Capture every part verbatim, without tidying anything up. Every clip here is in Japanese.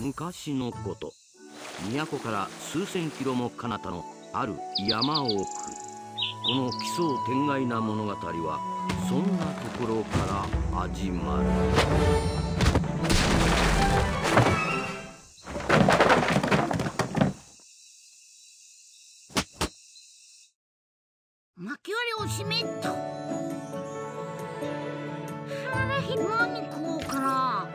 昔のこと、都から数千キロも彼方のある山奥、この奇想天外な物語はそんなところから始まる。 薪割りを閉めっと。腹減る。何食おうかな。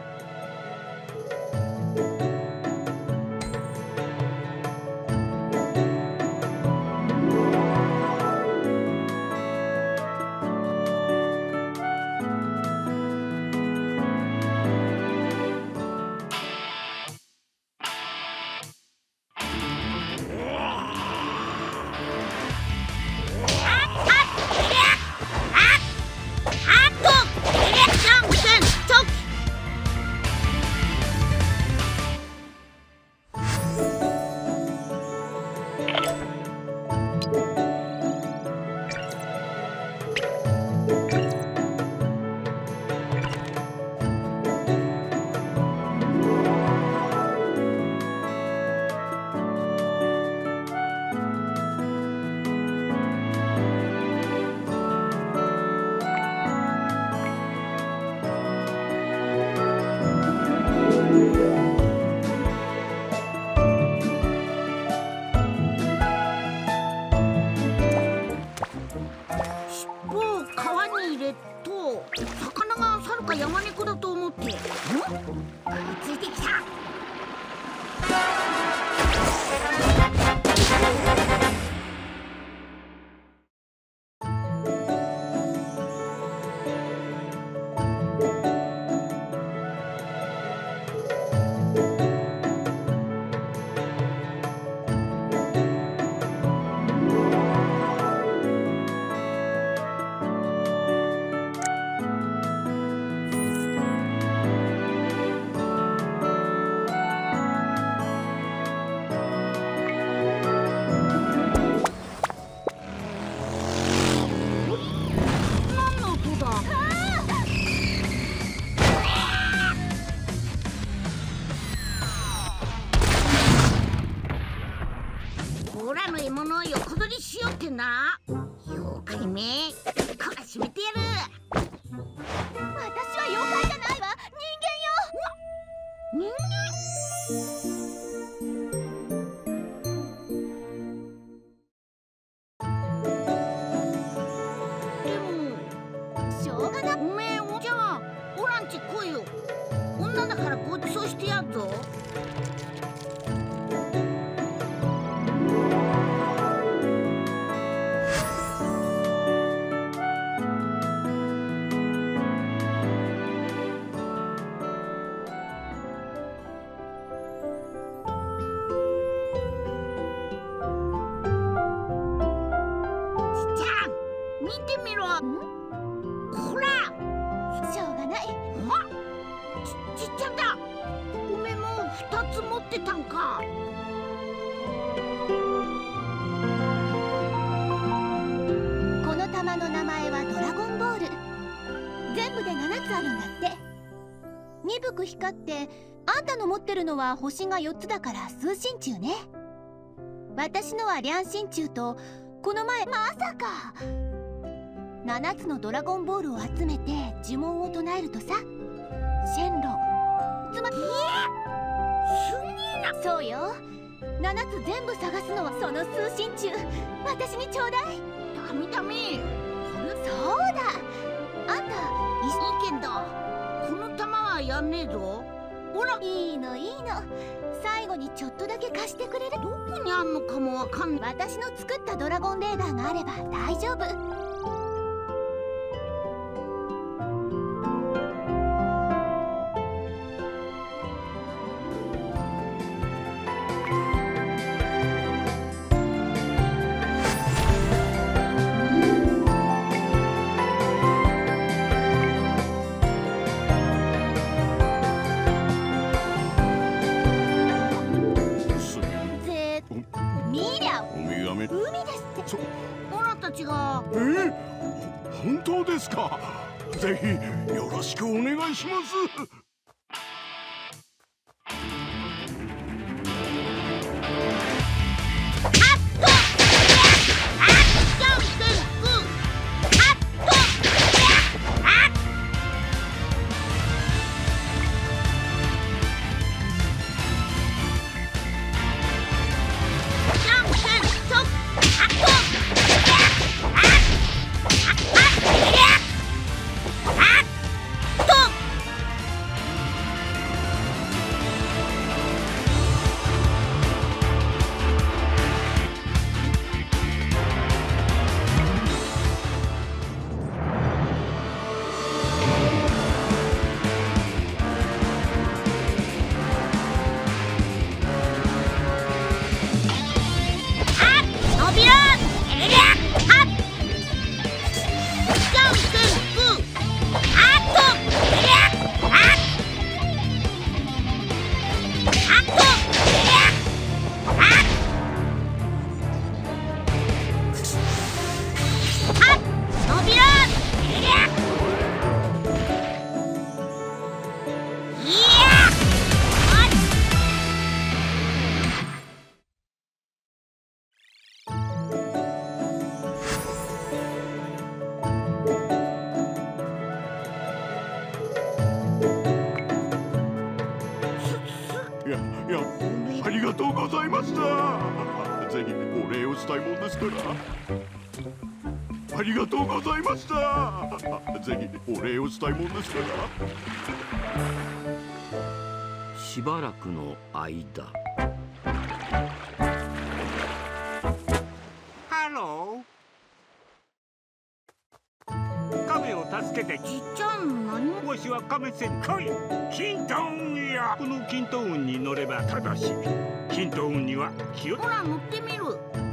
山猫だと思って。ん？ついてきた。オラの獲物を横取りしようってな。妖怪め、懲らしめてやる。私は妖怪じゃないわ、人間よ。人間？でもしょうがない。おめえおじゃあオラんち来いよ。女だからごちそうしてやっぞ。見てみろ。ほら、しょうがない。あ、ち、ちっちゃんだ。おめえも二つ持ってたんか。 この玉の名前はドラゴンボール。全部でななつあるんだって。鈍く光って、あんたの持ってるのは星がよっつだから数神柱ね。私のは両神柱と、この前まさかななつのドラゴンボールを集めて呪文を唱えるとさ、シェンロつまり、 すげえな。 そうよ。ななつ全部探すのはその数神柱。私にちょうだい。 ダメダメ。 そうだ。あんたいいけどこの玉はやんねえぞ。ほら、 いいのいいの。最後にちょっとだけ貸してくれる？ どこにあんのかもわかんない。 私の作ったドラゴンレーダーがあれば大丈夫。 オラたちが。 えー、本当ですか。ぜひよろしくお願いします。 した。ぜひお礼をしたいもんですから。ありがとうございました。ぜひお礼をしたいもんですから。 しばらくの間。 ハロー。亀を助けて。 じっちゃん、何？ わしは亀せん来い。金斗雲や。この金斗雲に乗ればただし、金斗雲には気を。 ほら乗ってみる。